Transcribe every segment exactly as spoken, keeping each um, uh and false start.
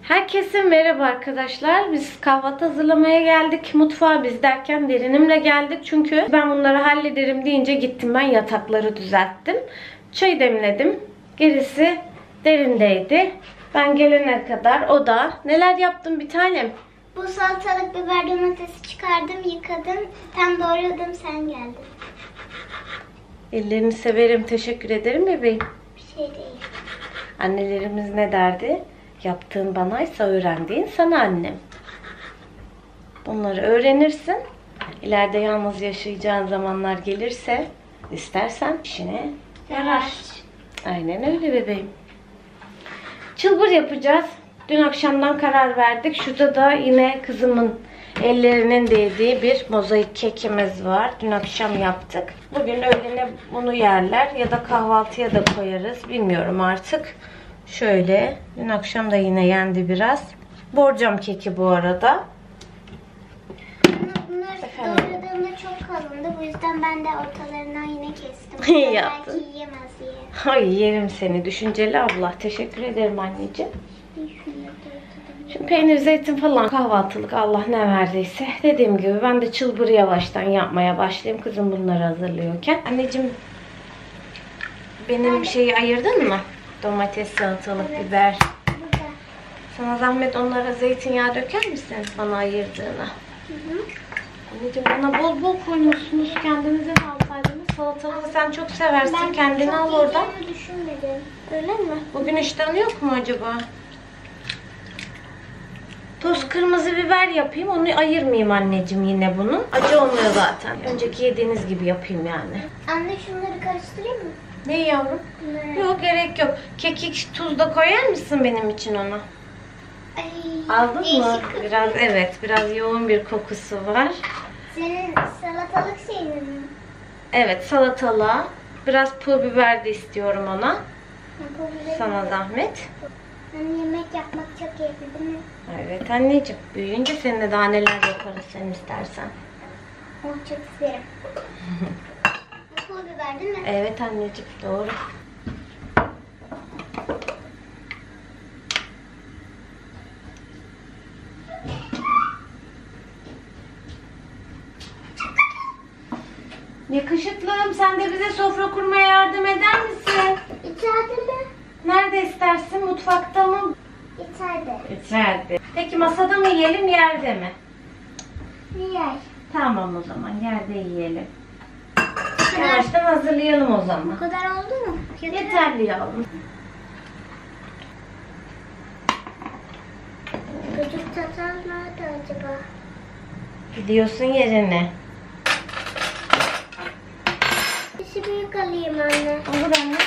Herkese merhaba arkadaşlar. Biz kahvaltı hazırlamaya geldik. Mutfağa biz derken Derinimle geldik. Çünkü ben bunları hallederim deyince gittim ben yatakları düzelttim. Çay demledim. Gerisi Derin'deydi. Ben gelene kadar o da. Neler yaptım bir tanem? Bu salatalık, biber, domatesi çıkardım, yıkadım. Tam doğradım, sen geldin. Ellerini severim. Teşekkür ederim bebeğim. Bir şey değil. Annelerimiz ne derdi? Yaptığın banaysa öğrendiğin sana annem. Bunları öğrenirsin. İleride yalnız yaşayacağın zamanlar gelirse istersen işine yarar. Aynen öyle bebeğim. Çılbır yapacağız. Dün akşamdan karar verdik. Şurada da yine kızımın ellerinin değdiği bir mozaik kekimiz var. Dün akşam yaptık. Bugün öğlene bunu yerler ya da kahvaltıya da koyarız. Bilmiyorum artık. Şöyle. Dün akşam da yine yendi biraz. Borcam keki bu arada. Bunlar doğradığımda çok kalındı. Bu yüzden ben de ortalarından yine kestim. İyi yaptın. Belki yiyemez diye. Ay yerim seni. Düşünceli abla. Teşekkür ederim anneciğim. Şimdi peynir, zeytin falan kahvaltılık Allah ne verdiyse. Dediğim gibi ben de çılbırı yavaştan yapmaya başlayayım. Kızım bunları hazırlıyorken. Anneciğim benim şeyi ayırdın mı? Domates, salatalık, biber. Burada. Sana zahmet onlara zeytinyağı döker misin bana ayırdığına? Hı hı. Anneciğim bana bol bol koymuşsunuz. Kendinize de alsaydınız. Salatalığı sen çok seversin. Ben Kendini al çok oradan. yiyeceğimi düşünmedim. Öyle mi? Bugün iştahın yok mu acaba? Toz kırmızı biber yapayım. Onu ayırmayayım anneciğim yine bunu. Acı olmuyor zaten. Önceki yediğiniz gibi yapayım yani. Anne şunları karıştırayım mı? Ne yavrum? Bunları. Yok gerek yok. Kekik, tuz da koyar mısın benim için ona? Ay, Aldın mı? değişik Biraz kokuyor. evet. Biraz yoğun bir kokusu var. Senin salatalık şeyin mi? Evet salatalığa. Biraz pul biber de istiyorum ona. Sana zahmet. Hani yemek yapmak çok keyifli değil mi? Evet anneciğim. Büyüyünce seninle daha neler yaparız sen istersen. Oh çok isterim. Bu pul biber değil mi? Evet anneciğim doğru. Yakışıklım sen de bize sofra kurmaya yardım eder misin? İçeride mi? Nerede istersin? Mutfakta mı? İçeride. İçeride. Peki masada mı yiyelim yerde mi? Yer. Tamam o zaman yerde yiyelim. Yavaştan hazırlayalım o Bu zaman. kadar oldu mu? Yeterli yavrum. Çocuk çatal nerede acaba? Gidiyorsun yerine. İşi büyük alayım anne. Olur anne.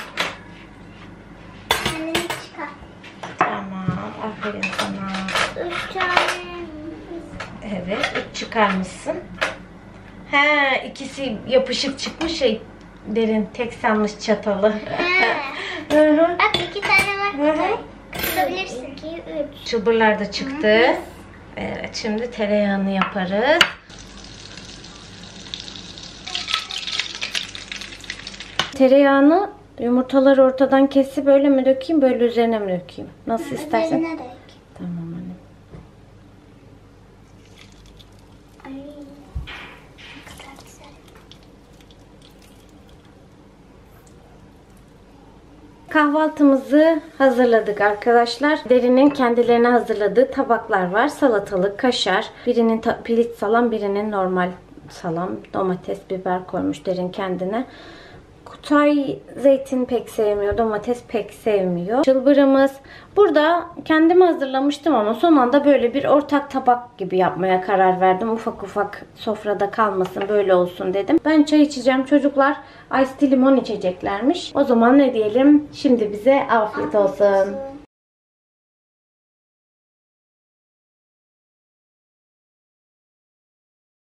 Anneni çıkar. Tamam. Aferin sana. Üç tane. Evet. Üç çıkarmışsın. He ikisi yapışık çıkmış şey. Derin tek sanmış çatalı. He. Hı hı. Bak iki tane var. Hı hı. Kısabilirsin ki üç. Çılbırlar da çıktı. Evet şimdi tereyağını yaparız. Tereyağını yumurtaları ortadan kesip böyle mi dökeyim böyle üzerine mi dökeyim? Nasıl istersen. Üzerine dök. Tamam anne. Ay. Ne kadar güzel. Kahvaltımızı hazırladık arkadaşlar. Derin'in kendilerine hazırladığı tabaklar var. Salatalık, kaşar. Birinin pirinç salam, birinin normal salam. Domates, biber koymuş Derin kendine. Kutay zeytin pek sevmiyor. Domates pek sevmiyor. Çılbırımız. Burada kendime hazırlamıştım ama son anda böyle bir ortak tabak gibi yapmaya karar verdim. Ufak ufak sofrada kalmasın böyle olsun dedim. Ben çay içeceğim. Çocuklar ice tea limon içeceklermiş. O zaman ne diyelim? Şimdi bize afiyet olsun.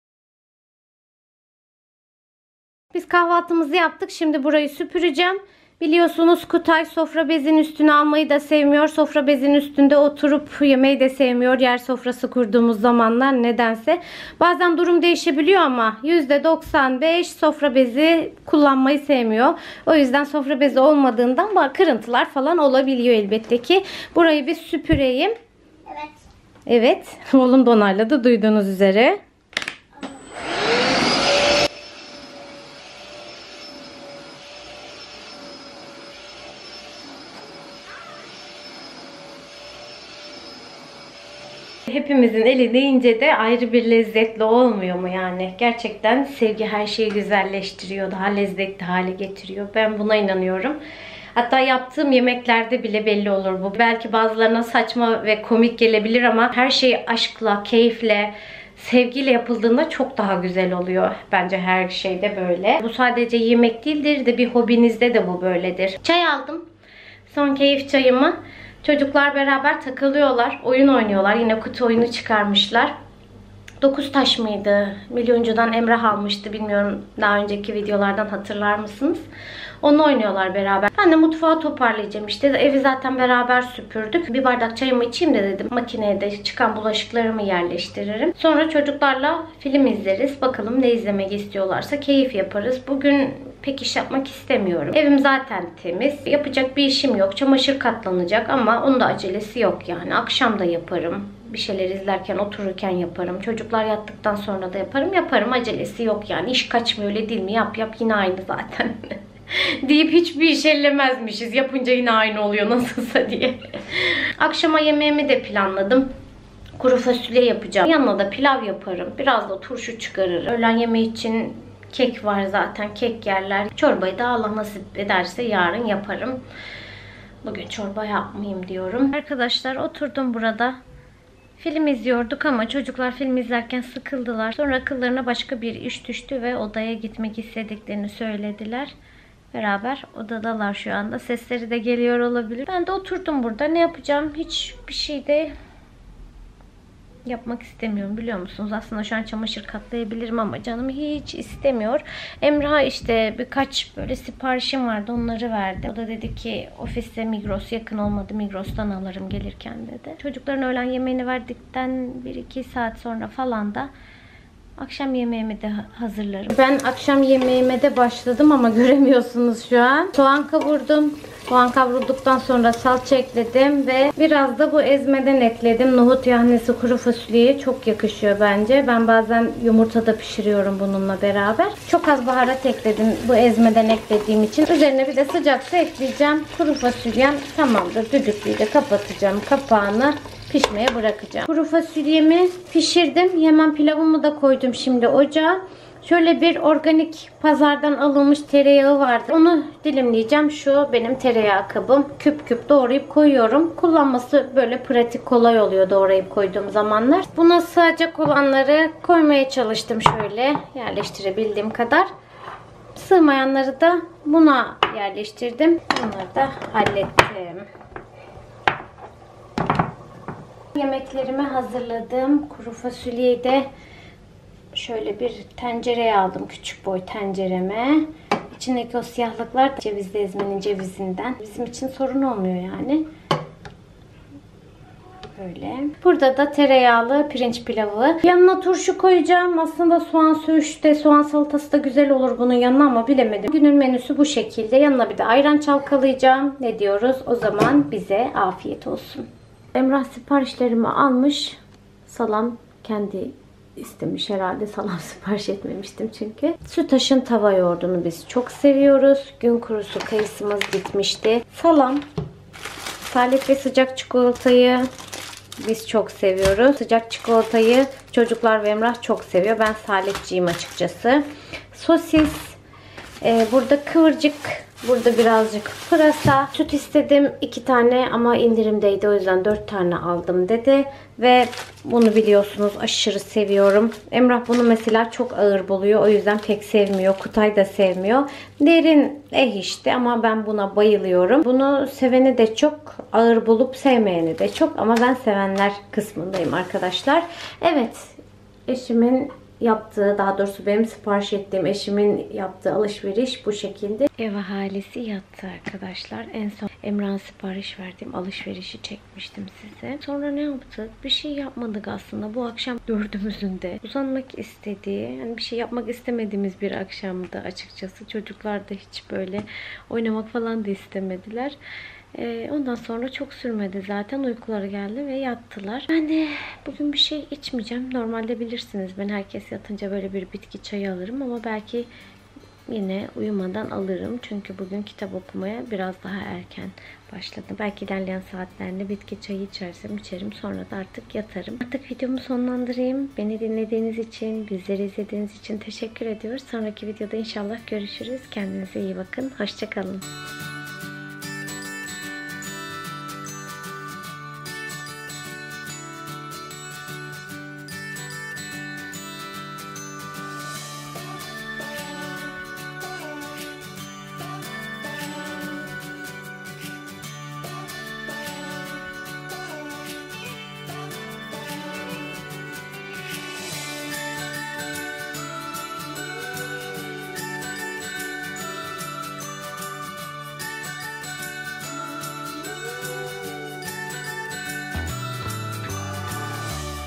Biz kahvaltımızı yaptık. Şimdi burayı süpüreceğim. Biliyorsunuz Kutay sofra bezinin üstüne almayı da sevmiyor. Sofra bezinin üstünde oturup yemeği de sevmiyor. Yer sofrası kurduğumuz zamanlar nedense. Bazen durum değişebiliyor ama yüzde doksan beş sofra bezi kullanmayı sevmiyor. O yüzden sofra bezi olmadığından kırıntılar falan olabiliyor elbette ki. Burayı bir süpüreyim. Evet. Evet. Oğlum da onayladı duyduğunuz üzere. Hepimizin eli deyince de ayrı bir lezzetli olmuyor mu yani? Gerçekten sevgi her şeyi güzelleştiriyor, daha lezzetli hale getiriyor. Ben buna inanıyorum. Hatta yaptığım yemeklerde bile belli olur bu. Belki bazılarına saçma ve komik gelebilir ama her şey aşkla, keyifle, sevgiyle yapıldığında çok daha güzel oluyor. Bence her şeyde böyle. Bu sadece yemek değildir de bir hobinizde de bu böyledir. Çay aldım. Son keyif çayımı. Çocuklar beraber takılıyorlar. Oyun oynuyorlar. Yine kutu oyunu çıkarmışlar. Dokuz taş mıydı? Milyoncudan Emrah almıştı. Bilmiyorum daha önceki videolardan hatırlar mısınız? Onu oynuyorlar beraber. Ben de mutfağı toparlayacağım işte. Evi zaten beraber süpürdük. Bir bardak çayımı içeyim de dedim. Makineye de çıkan bulaşıklarımı yerleştiririm. Sonra çocuklarla film izleriz. Bakalım ne izlemek istiyorlarsa keyif yaparız. Bugün pek iş yapmak istemiyorum. Evim zaten temiz. Yapacak bir işim yok. Çamaşır katlanacak ama onun da acelesi yok yani. Akşam da yaparım. Bir şeyler izlerken, otururken yaparım. Çocuklar yattıktan sonra da yaparım. Yaparım. Acelesi yok yani. İş kaçmıyor öyle değil mi? Yap yap yine aynı zaten. deyip hiçbir iş ellemezmişiz. Yapınca yine aynı oluyor nasılsa diye. Akşama yemeğimi de planladım. Kuru fasulye yapacağım. Yanına da pilav yaparım. Biraz da turşu çıkarırım. Öğlen yemeği için kek var zaten. Kek yerler. Çorbayı da Allah nasip ederse yarın yaparım. Bugün çorba yapmayayım diyorum. Arkadaşlar oturdum burada. Film izliyorduk ama çocuklar film izlerken sıkıldılar. Sonra akıllarına başka bir iş düştü ve odaya gitmek istediklerini söylediler. Beraber odadalar şu anda. Sesleri de geliyor olabilir. Ben de oturdum burada. Ne yapacağım? Hiçbir şey de yapmak istemiyorum biliyor musunuz? Aslında şu an çamaşır katlayabilirim ama canım hiç istemiyor. Emrah işte birkaç böyle siparişim vardı. Onları verdi. O da dedi ki ofiste Migros yakın olmadı. Migros'tan alırım gelirken dedi. Çocukların öğlen yemeğini verdikten bir iki saat sonra falan da akşam yemeğimi de hazırlarım. Ben akşam yemeğime de başladım ama göremiyorsunuz şu an. Soğan kavurdum. Soğan kavrulduktan sonra salça ekledim ve biraz da bu ezmeden ekledim. Nohut yahnisi kuru fasulyeye çok yakışıyor bence. Ben bazen yumurtada pişiriyorum bununla beraber. Çok az baharat ekledim bu ezmeden eklediğim için. Üzerine bir de sıcak su ekleyeceğim. Kuru fasulyem tamamdır. Düdüklüyü de kapatacağım. Kapağını pişmeye bırakacağım. Kuru fasulyemi pişirdim. Hemen pilavımı da koydum şimdi ocağa. Şöyle bir organik pazardan alınmış tereyağı vardı. Onu dilimleyeceğim. Şu benim tereyağı kabım. Küp küp doğrayıp koyuyorum. Kullanması böyle pratik kolay oluyor doğrayıp koyduğum zamanlar. Buna sığacak olanları koymaya çalıştım şöyle. Yerleştirebildiğim kadar. Sığmayanları da buna yerleştirdim. Bunları da hallettim. Yemeklerimi hazırladım. Kuru fasulyeyi de şöyle bir tencereye aldım. Küçük boy tencereme. İçindeki o siyahlıklar cevizli ezmenin cevizinden. Bizim için sorun olmuyor yani. Böyle. Burada da tereyağlı pirinç pilavı. Yanına turşu koyacağım. Aslında soğan söğüş de soğan salatası da güzel olur bunun yanına ama bilemedim. Günün menüsü bu şekilde. Yanına bir de ayran çalkalayacağım. Ne diyoruz? O zaman bize afiyet olsun. Emrah siparişlerimi almış. Salam kendi istemiş herhalde. Salam sipariş etmemiştim çünkü. Sütaş'ın tava yoğurdunu biz çok seviyoruz. Gün kurusu kayısımız bitmişti. Salam, salep ve sıcak çikolatayı biz çok seviyoruz. Sıcak çikolatayı çocuklar ve Emrah çok seviyor. Ben salepçiyim açıkçası. Sosis, e, burada kıvırcık, burada birazcık pırasa. Süt istedim iki tane ama indirimdeydi o yüzden dört tane aldım dedi. Ve bunu biliyorsunuz aşırı seviyorum. Emrah bunu mesela çok ağır buluyor. O yüzden pek sevmiyor. Kutay da sevmiyor. Derin eh işte ama ben buna bayılıyorum. Bunu seveni de çok, ağır bulup sevmeyeni de çok ama ben sevenler kısmındayım arkadaşlar. Evet, eşimin yaptığı, daha doğrusu benim sipariş ettiğim, eşimin yaptığı alışveriş bu şekilde. Ev ahalisi yattı arkadaşlar. En son Emrah'a sipariş verdiğim alışverişi çekmiştim size. Sonra ne yaptık? Bir şey yapmadık aslında. Bu akşam dördümüzün de uzanmak istediği, yani bir şey yapmak istemediğimiz bir akşamdı açıkçası. Çocuklar da hiç böyle oynamak falan da istemediler. Ondan sonra çok sürmedi zaten, uykuları geldi ve yattılar. Ben de bugün bir şey içmeyeceğim. Normalde bilirsiniz ben herkes yatınca böyle bir bitki çayı alırım ama belki yine uyumadan alırım. Çünkü bugün kitap okumaya biraz daha erken başladım. Belki ilerleyen saatlerinde bitki çayı içersem içerim. Sonra da artık yatarım. Artık videomu sonlandırayım. Beni dinlediğiniz için, bizleri izlediğiniz için teşekkür ediyoruz. Sonraki videoda inşallah görüşürüz. Kendinize iyi bakın. Hoşça kalın.